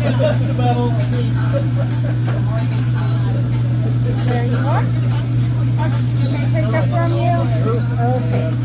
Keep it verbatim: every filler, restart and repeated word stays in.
There you are. Oh, should I take that from you? Okay.